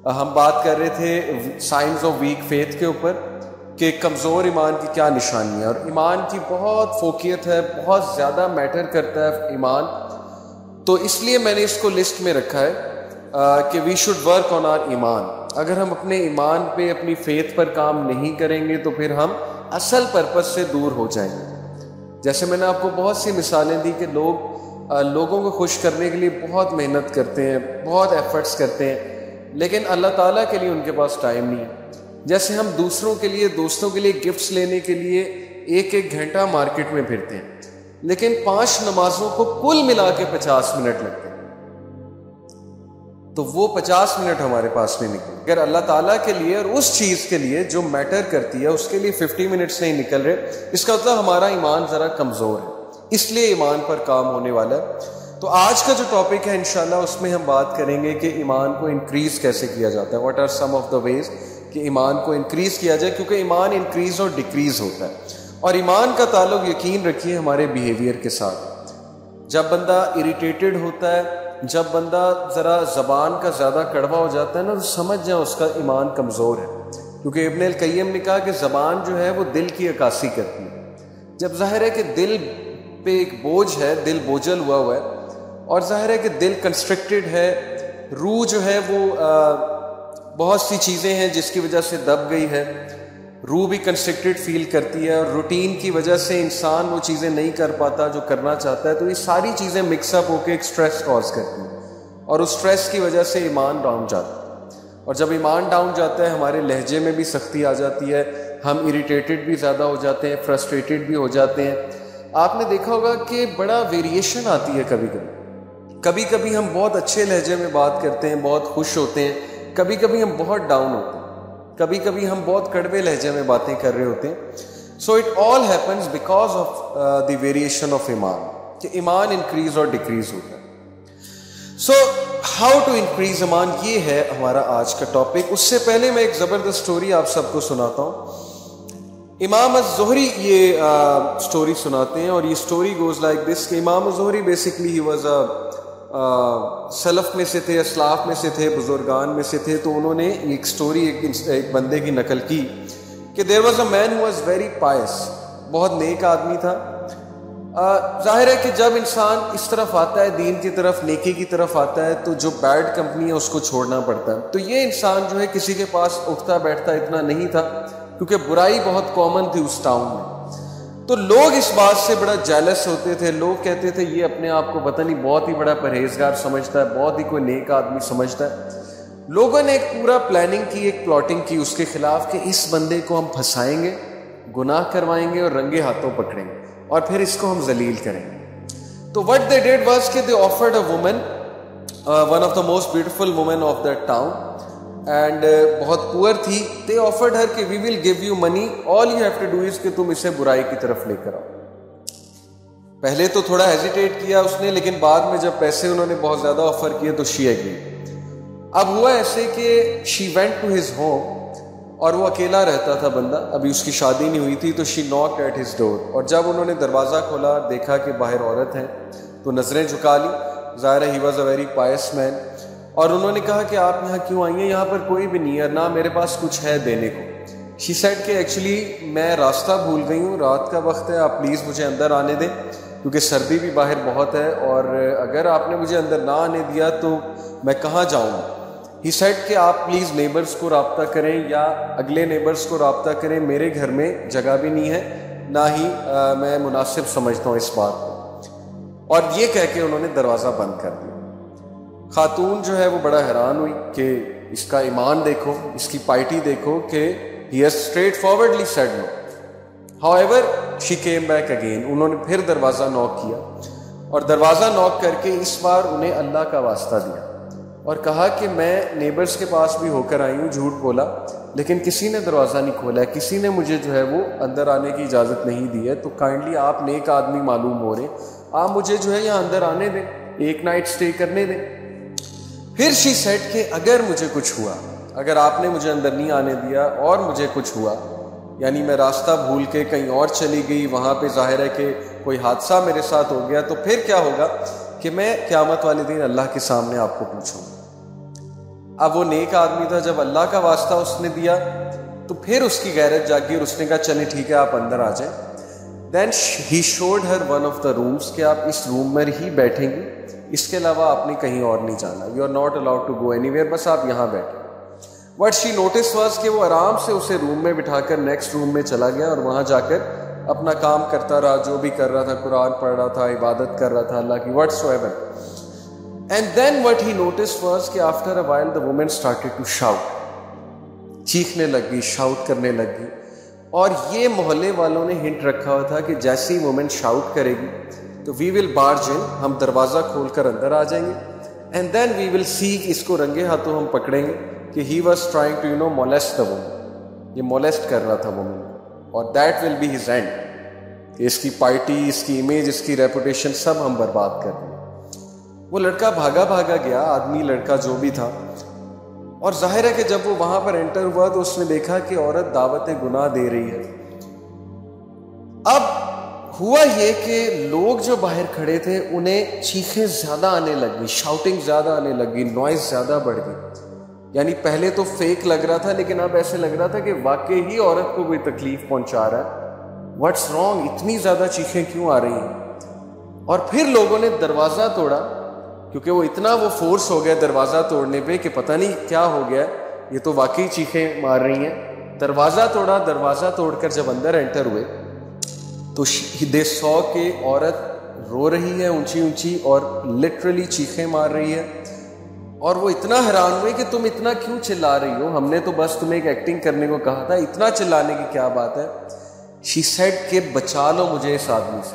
ہم بات کر رہے تھے سائنز آف ویک فیتھ کے اوپر کہ کمزور ایمان کی کیا نشانی ہے، اور ایمان کی بہت فوقیت ہے، بہت زیادہ میٹر کرتا ہے ایمان. تو اس لیے میں نے اس کو لسٹ میں رکھا ہے کہ we should work on our ایمان. اگر ہم اپنے ایمان پہ، اپنی فیتھ پر کام نہیں کریں گے تو پھر ہم اصل پرپس سے دور ہو جائیں گے. جیسے میں نے آپ کو بہت سی مثالیں دی کہ لوگوں کو خوش کرنے کے لیے بہت محنت کرتے ہیں، بہت ایفرٹس کرتے ہیں، لیکن اللہ تعالیٰ کے لیے ان کے پاس ٹائم نہیں ہے. جیسے ہم دوستوں کے لیے گفٹس لینے کے لیے ایک گھنٹہ مارکیٹ میں پھرتے ہیں، لیکن 5 نمازوں کو کل ملا کے 50 منٹ لگتے ہیں، تو وہ 50 منٹ ہمارے پاس نہیں نکلے. اگر اللہ تعالیٰ کے لیے اور اس چیز کے لیے جو میٹر کرتی ہے اس کے لیے 50 منٹس نہیں نکل رہے، اس کا مطلب ہمارا ایمان ذرا کمزور ہے. اس لیے ایمان پر کام ہونے والا ہے. تو آج کا جو ٹاپک ہے انشاءاللہ اس میں ہم بات کریں گے کہ ایمان کو انکریز کیسے کیا جاتا ہے. What are some of the ways کہ ایمان کو انکریز کیا جائے، کیونکہ ایمان انکریز اور ڈیکریز ہوتا ہے. اور ایمان کا تعلق یقین رکھیے ہمارے بیہیویئر کے ساتھ. جب بندہ اریٹیٹڈ ہوتا ہے، جب بندہ ذرا زبان کا زیادہ کڑوا ہو جاتا ہے نا، تو سمجھ جائیں اس کا ایمان کمزور ہے. کیونکہ ابن القیم نے کہا کہ زبان جو ہے وہ دل کی عکاسی کرتی ہے. جب ظاہر ہے کہ دل پہ ایک بوجھ ہے، دل بوجھل ہوا ہے، اور ظاہر ہے کہ دل کنسٹرکٹڈ ہے، روح جو ہے وہ بہت سی چیزیں ہیں جس کی وجہ سے دب گئی ہے، روح بھی کنسٹرکٹڈ فیل کرتی ہے، اور روٹین کی وجہ سے انسان وہ چیزیں نہیں کر پاتا جو کرنا چاہتا ہے. تو یہ ساری چیزیں مکس اپ ہو کے ایک سٹریس کاز کرتی ہیں، اور اس سٹریس کی وجہ سے ایمان ڈاؤن جاتا ہے. اور جب ایمان ڈاؤن جاتا ہے ہمارے لہجے میں بھی سختی آ جاتی ہے، ہم اریٹیٹڈ بھی زیادہ ہو جاتے ہیں، فرسٹریٹڈ بھی ہو جاتے ہیں. آپ نے دیکھا ہوگا کہ بڑا ویریشن آتی ہے. کبھی کبھی ہم بہت اچھے لہجے میں بات کرتے ہیں، بہت خوش ہوتے ہیں، کبھی کبھی ہم بہت ڈاؤن ہوتے ہیں، کبھی کبھی ہم بہت کڑوے لہجے میں باتیں کر رہے ہوتے ہیں. So it all happens because of the variation of ایمان، کہ ایمان انکریز اور ڈیکریز ہوتا ہے. سو ہاؤ ٹو انکریز ایمان، یہ ہے ہمارا آج کا ٹاپک. اس سے پہلے میں ایک زبردست سٹوری آپ سب کو سناتا ہوں. امام الزہری یہ سٹوری سناتے ہیں، اور یہ سٹوری گوز لائک دس کہ امام الزہری بیسکلی ہی واز سلف میں سے تھے، اسلاف میں سے تھے، بزرگان میں سے تھے. تو انہوں نے ایک سٹوری ایک بندے کی نقل کی کہ there was a man who was very pious, بہت نیک آدمی تھا. ظاہر ہے کہ جب انسان اس طرف آتا ہے، دین کی طرف، نیکی کی طرف آتا ہے، تو جو بیڈ کمپنی ہے اس کو چھوڑنا پڑتا ہے. تو یہ انسان جو ہے کسی کے پاس اٹھتا بیٹھتا اتنا نہیں تھا، کیونکہ برائی بہت کامن تھی اس ٹاؤن میں. تو لوگ اس بات سے بڑا جیلس ہوتے تھے. لوگ کہتے تھے یہ اپنے آپ کو پتہ نہیں بہت ہی بڑا پرہیزگار سمجھتا ہے، بہت ہی کوئی نیک آدمی سمجھتا ہے. لوگوں نے ایک پورا پلاننگ کی، ایک پلاٹنگ کی اس کے خلاف کہ اس بندے کو ہم پھنسائیں گے، گناہ کروائیں گے، اور رنگے ہاتھوں پکڑیں گے، اور پھر اس کو ہم ذلیل کریں گے. تو what they did was کہ they offered a woman, one of the most beautiful women of that town, and بہت پور تھی. they offered her کہ we will give you money, all you have to do is کہ تم اسے برائی کی طرف لے کر آؤ. پہلے تو تھوڑا ہیزیٹیٹ کیا اس نے، لیکن بعد میں جب پیسے انہوں نے بہت زیادہ آفر کیے تو she agreed. اب ہوا ایسے کہ she went to his home، اور وہ اکیلا رہتا تھا بندہ، ابھی اس کی شادی نہیں ہوئی تھی. تو she knocked at his door، اور جب انہوں نے دروازہ کھولا دیکھا کہ باہر عورت ہے تو نظریں جھکا لی. ظاہر ہے he was a very pious man، اور انہوں نے کہا کہ آپ یہاں کیوں آئی ہیں؟ یہاں پر کوئی بھی نہیں ہے، نہ میرے پاس کچھ ہے دینے کو. she said کہ ایکچولی میں راستہ بھول گئی ہوں، رات کا وقت ہے، آپ پلیز مجھے اندر آنے دیں، کیونکہ سردی بھی باہر بہت ہے، اور اگر آپ نے مجھے اندر نہ آنے دیا تو میں کہاں جاؤں. ہی سیڈ کہ آپ پلیز نیبرز کو رابطہ کریں، یا اگلے نیبرز کو رابطہ کریں، میرے گھر میں جگہ بھی نہیں ہے، نہ ہی میں مناسب سمجھتا ہوں اس بات کو. اور یہ کہہ کے انہوں نے دروازہ بند کر دیا. خاتون جو ہے وہ بڑا حیران ہوئی کہ اس کا ایمان دیکھو، اس کی پائٹی دیکھو کہ he has straightforwardly said no. However, she came back again. انہوں نے پھر دروازہ نوک کیا، اور دروازہ نوک کر کے اس بار انہیں اللہ کا واسطہ دیا، اور کہا کہ میں نیبرز کے پاس بھی ہو کر آئی ہوں، جھوٹ بولا، لیکن کسی نے دروازہ نہیں کھولا ہے، کسی نے مجھے جو ہے وہ اندر آنے کی اجازت نہیں دی ہے. تو کائنڈلی آپ نیک آدمی معلوم ہو رہے، آپ مجھے جو ہے یہاں اندر آنے دیں، ایک نائٹ سٹے کرنے دیں. پھر she said کہ اگر مجھے کچھ ہوا، اگر آپ نے مجھے اندر نہیں آنے دیا اور مجھے کچھ ہوا، یعنی میں راستہ بھول کے کہیں اور چلی گئی، وہاں پہ ظاہر ہے کہ کوئی حادثہ میرے ساتھ ہو گیا، تو پھر کیا ہوگا کہ میں قیامت والے دن اللہ کے سامنے آپ کو پوچھوں گا. اب وہ نیک آدمی تھا, جب اللہ کا واسطہ اس نے دیا تو پھر اس کی غیرت جاگی اور اس نے کہا چلیں ٹھیک ہے آپ اندر آ جائیں. Then he showed her one of the rooms کہ آپ اس روم میں ہی بیٹھیں گی, اس کے علاوہ آپ نے کہیں اور نہیں جانا, you are not allowed to go anywhere, بس آپ یہاں بیٹھیں. وٹ شی نوٹس واز کہ وہ آرام سے اسے روم میں بٹھا کر نیکسٹ روم میں چلا گیا اور وہاں جا کر اپنا کام کرتا رہا, جو بھی کر رہا تھا, قرآن پڑھ رہا تھا, عبادت کر رہا تھا اللہ کی, whatsoever. And then what he notice was کہ after a while the woman started to shout, چیخنے لگی, شاؤٹ کرنے لگی. اور یہ محلے والوں نے ہنٹ رکھا ہوا تھا کہ جیسی وومن شاؤٹ کرے گی تو وی ول بارج ان, ہم دروازہ کھول کر اندر آ جائیں گے. اینڈ دین وی ول سی, اس کو رنگے ہاتھوں ہم پکڑیں گے کہ he was trying to molest the woman, یہ مولیسٹ کر رہا تھا وومن کو, اور that will be his end, کہ اس کی پارٹی, اس کی امیج, اس کی ریپوٹیشن سب ہم برباد کر دیں. وہ لڑکا بھاگا گیا, آدمی لڑکا جو بھی تھا, اور ظاہر ہے کہ جب وہ وہاں پر انٹر ہوا تو اس نے دیکھا کہ عورت دعوت گناہ دے رہی ہے. اب ہوا یہ کہ لوگ جو باہر کھڑے تھے انہیں چیخیں زیادہ آنے لگی, شاؤٹنگ زیادہ آنے لگی, نوائز زیادہ بڑھ گئی. یعنی پہلے تو فیک لگ رہا تھا, لیکن اب ایسے لگ رہا تھا کہ واقعی ہی عورت کو کوئی تکلیف پہنچا رہا ہے. واٹس رانگ, اتنی زیادہ چیخیں کیوں آ رہی ہیں؟ اور پھر لوگوں نے دروازہ توڑا, کیونکہ وہ اتنا وہ فورس ہو گیا دروازہ توڑنے پہ کہ پتہ نہیں کیا ہو گیا, یہ تو واقعی چیخیں مار رہی ہیں. دروازہ توڑا, دروازہ توڑ کر جب اندر انٹر ہوئے تو دے سو کہ عورت رو رہی ہے اونچی اونچی اور لٹرلی چیخیں مار رہی ہے. اور وہ اتنا حیران ہوئے کہ تم اتنا کیوں چلا رہی ہو, ہم نے تو بس تمہیں ایک ایکٹنگ کرنے کو کہا تھا, اتنا چلانے کی کیا بات ہے. شی سیڈ کہ بچا لو مجھے اس آدمی سے.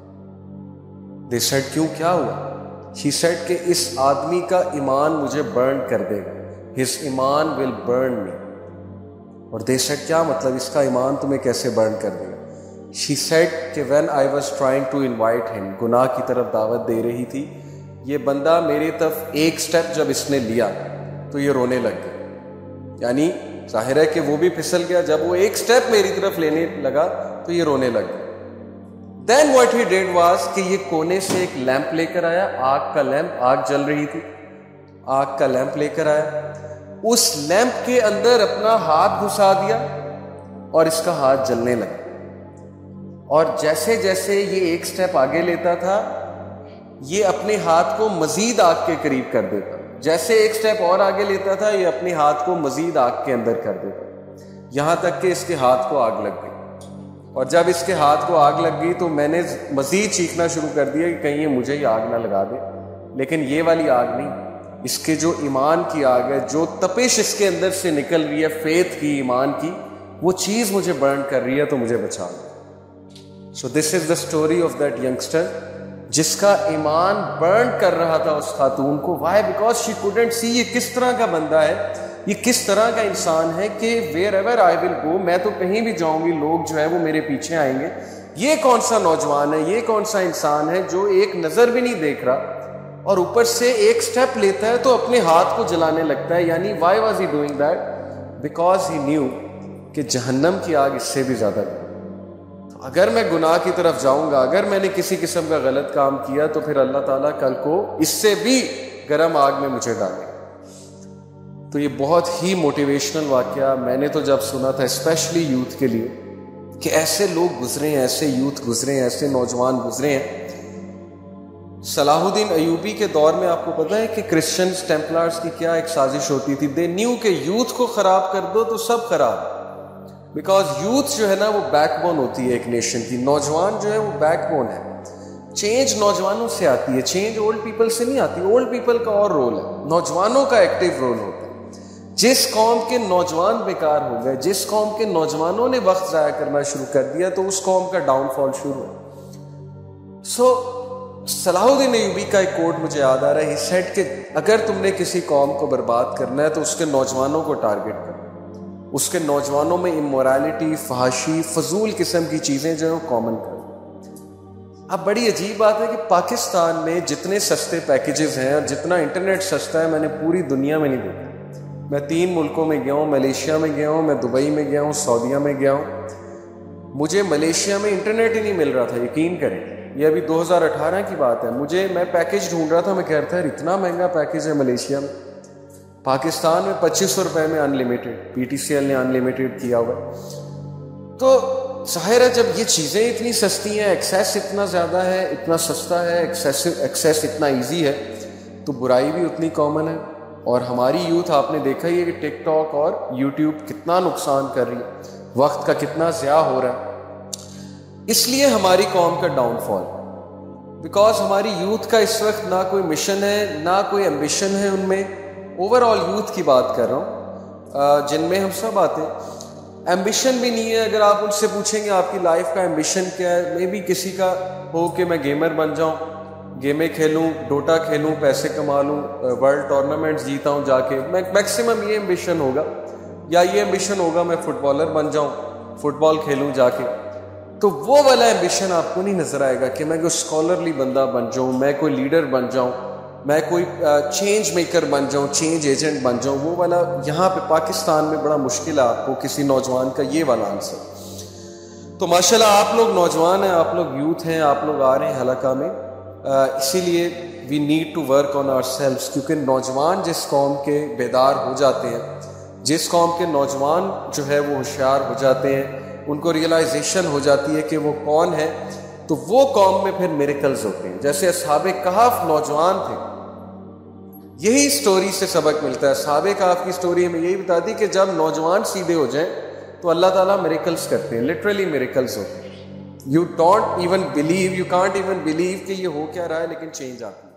دے سیڈ کیوں, کیا ہوا؟ شی سیڈ کہ اس آدمی کا ایمان مجھے برن کر دے گا, ہز ایمان ول برن می. اور دے سیڈ کیا مطلب, اس کا ایمان تمہیں کیسے برن کر دے گا؟ شی سیڈ کہ when I was trying to invite him, گناہ کی طرف دعوت دے رہی تھی, یہ بندہ میری طرف ایک سٹیپ جب اس نے لیا تو یہ رونے لگ گیا. یعنی ظاہر ہے کہ وہ بھی پھسل گیا, جب وہ ایک سٹیپ میری طرف لینے لگا تو یہ رونے لگ گیا. Then what he did was کہ یہ کونے سے ایک لیمپ لے کر آیا, آگ کا لیمپ, آگ جل رہی تھی, آگ کا لیمپ لے کر آیا, اس لیمپ کے اندر اپنا ہاتھ گھسا دیا اور اس کا ہاتھ جلنے لگا. اور جیسے جیسے یہ ایک سٹیپ آگے لیتا تھا یہ اپنے ہاتھ کو مزید آگ کے قریب کر دیتا, جیسے ایک سٹیپ اور آگے لیتا تھا یہ اپنے ہاتھ کو مزید آگ کے اندر کر دیتا, یہاں تک کہ اس کے ہاتھ کو آگ لگ گئی. اور جب اس کے ہاتھ کو آگ لگ گئی تو میں نے مزید چیخنا شروع کر دیا کہ کہیں یہ مجھے ہی آگ نہ لگا دے. لیکن یہ والی آگ نہیں, اس کے جو ایمان کی آگ ہے, جو تپش اس کے اندر سے نکل رہی ہے فیتھ کی, ایمان کی, وہ چیز مجھے برن کر رہی ہے, تو مجھے بچا لو. So this is the story of that youngster جس کا ایمان برن کر رہا تھا اس خاتون کو. Why? Because she couldn't see یہ کس طرح کا بندہ ہے, یہ کس طرح کا انسان ہے کہ ویئر ایور آئی ول گو, میں تو کہیں بھی جاؤں گی لوگ جو ہے وہ میرے پیچھے آئیں گے. یہ کون سا نوجوان ہے, یہ کون سا انسان ہے جو ایک نظر بھی نہیں دیکھ رہا اور اوپر سے ایک سٹیپ لیتا ہے تو اپنے ہاتھ کو جلانے لگتا ہے. یعنی why was he doing that? Because he knew کہ جہنم کی آگ اس سے بھی زیادہ گرم. اگر میں گناہ کی طرف جاؤں گا, اگر میں نے کسی قسم کا غلط کام کیا تو پھر اللہ تعالیٰ کل کو اس سے بھی گرم آگ میں مجھے ڈالے. تو یہ بہت ہی موٹیویشنل واقعہ میں نے تو جب سنا تھا, اسپیشلی یوتھ کے لیے, کہ ایسے لوگ گزرے ہیں, ایسے یوتھ گزرے ہیں, ایسے نوجوان گزرے ہیں. صلاح الدین ایوبی کے دور میں آپ کو پتہ ہے کہ کرسچنز ٹیمپلرز کی کیا ایک سازش ہوتی تھی. دے نیو کہ یوتھ کو خراب کر دو تو سب خراب, بیکاز یوتھ جو ہے نا وہ بیک بون ہوتی ہے ایک نیشن کی. نوجوان جو ہے وہ بیک بون ہے. چینج نوجوانوں سے آتی ہے, چینج اولڈ پیپل سے نہیں آتی. اولڈ پیپل کا اور رول ہے, نوجوانوں کا ایکٹیو رول ہوتا ہے. جس قوم کے نوجوان بیکار ہو گئے, جس قوم کے نوجوانوں نے وقت ضائع کرنا شروع کر دیا, تو اس قوم کا ڈاؤن فال شروع ہے. سو صلاح الدین ایوبی کا ایک کوٹ مجھے یاد آ رہا ہے. ہی سیڈ کہ اگر تم نے کسی قوم کو برباد کرنا ہے تو اس کے نوجوانوں کو ٹارگٹ کرو, اس کے نوجوانوں میں امورالٹی, فحاشی, فضول قسم کی چیزیں جو ہیں وہ کامن کرو. اب بڑی عجیب بات ہے کہ پاکستان میں جتنے سستے پیکیجز ہیں اور جتنا انٹرنیٹ سستا ہے میں نے پوری دنیا میں نہیں دیکھا. میں 3 ملکوں میں گیا ہوں, ملیشیا میں گیا ہوں, میں دبئی میں گیا ہوں, سعودیہ میں گیا ہوں. مجھے ملیشیا میں انٹرنیٹ ہی نہیں مل رہا تھا, یقین کریں. یہ ابھی 2018 کی بات ہے. میں پیکیج ڈھونڈ رہا تھا, میں کہہ رہا تھا اتنا مہنگا پیکیج ہے ملیشیا میں. پاکستان میں 2500 روپے میں انلمیٹڈ، PTCL نے انلمیٹڈ کیا ہوا. تو ظاہر ہے جب یہ چیزیں اتنی سستی ہیں، ایکسیس اتنا زیادہ ہے، اتنا سستا ہے، ایکسیس اتنا ایزی ہے، تو برائی بھی اتنی کامن ہے. اور ہماری یوتھ آپ نے دیکھا ہی ہے کہ ٹک ٹاک اور یوٹیوب کتنا نقصان کر رہی ہے، وقت کا کتنا ضیاع ہو رہا ہے. اس لیے ہماری قوم کا ڈاؤن فال، بیکاز ہماری یوتھ کا اس وقت نہ کوئی مشن ہے، نہ کوئی ایمبیشن ہے ان میں. اوور آل یوتھ کی بات کر رہا ہوں، جن میں ہم سب آتے ہیں. ایمبیشن بھی نہیں ہے. اگر آپ ان سے پوچھیں گے آپ کی لائف کا ایمبیشن کیا ہے، میں بھی کسی کا ہو کہ میں گیمر بن جاؤں، گیمیں کھیلوں، ڈوٹا کھیلوں، پیسے کما لوں، ورلڈ ٹورنامنٹس جیتا ہوں جا کے، میکسیمم یہ ایمبیشن ہوگا. یا یہ ایمبیشن ہوگا میں فٹ بالر بن جاؤں، فٹ بال کھیلوں جا کے. تو وہ والا ایمبیشن آپ کو نہیں نظر آئے گا کہ میں کوئی اسکالرلی بندہ بن جاؤں، میں کوئی لیڈر بن جاؤں، میں کوئی چینج میکر بن جاؤں، چینج ایجنٹ بن جاؤں. وہ والا یہاں پہ پاکستان میں بڑا مشکل ہے آپ کو کسی نوجوان کا یہ والا آنسر. تو ماشاءاللہ آپ لوگ نوجوان ہیں، آپ لوگ یوتھ ہیں، آپ لوگ آ رہے ہیں حلقہ میں. اسی لیے we need to work on ourselves, کیونکہ نوجوان جس قوم کے بیدار ہو جاتے ہیں، جس قوم کے نوجوان جو ہے وہ ہوشیار ہو جاتے ہیں، ان کو ریئلائزیشن ہو جاتی ہے کہ وہ کون ہے، تو وہ قوم میں پھر میریکلز ہوتے ہیں. جیسے اصحاب کہف نوجوان تھے، یہی سٹوری سے سبق ملتا ہے. اصحاب کہف کی سٹوری ہمیں یہی بتاتی کہ جب نوجوان سیدھے ہو جائیں تو اللہ تعالیٰ میریکلز کرتے ہیں، لٹرلی میریکلز ہوتے ہیں. You don't even believe, you can't even believe کہ یہ ہو کیا رہا ہے، لیکن چینج آتی ہے.